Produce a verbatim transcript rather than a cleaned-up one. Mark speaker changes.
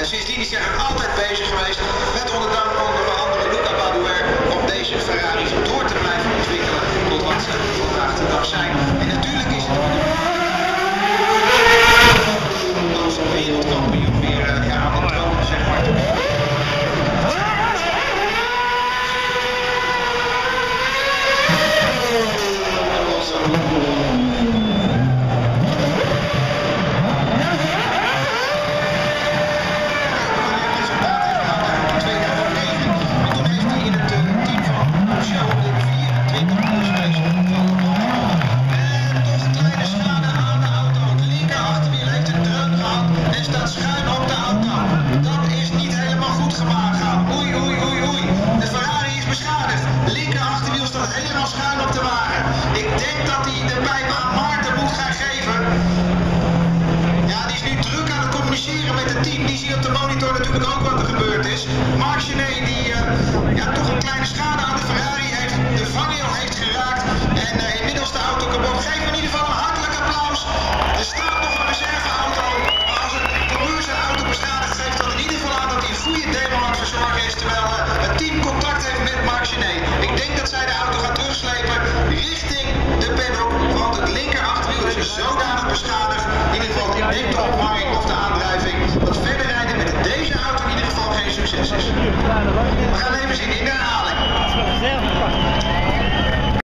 Speaker 1: sindsdien is hij eigenlijk altijd bezig geweest met onder andere Luca om deze Ferraris door te blijven ontwikkelen tot wat ze vandaag de dag zijn. En natuurlijk is het als wereldkampioen weer uh, ja, aan de troon, zeg maar. Helemaal schuin op de wagen. Ik denk dat hij de pijp aan Marc moet gaan geven. Ja, die is nu druk aan het communiceren met het team. Die ziet op de monitor natuurlijk ook wat er gebeurd is. Marc Gené die uh, ja, toch een kleine schade aan de Ferrari heeft. De vangrail heeft geraakt. En uh, inmiddels de auto kapot. Geef in ieder geval een hartelijk applaus. Er staat nog een reserveauto. Maar als een coureur zijn auto beschadigd, geeft dat in ieder geval aan dat hij een goede demo aan het verzorgen is. Terwijl uh, het team contact heeft met Marc Gené. Ik denk dat zij de auto gaat terugslepen richting de paddock. Want het linker achterwiel is zodanig beschadigd. In ieder geval, ik denk toch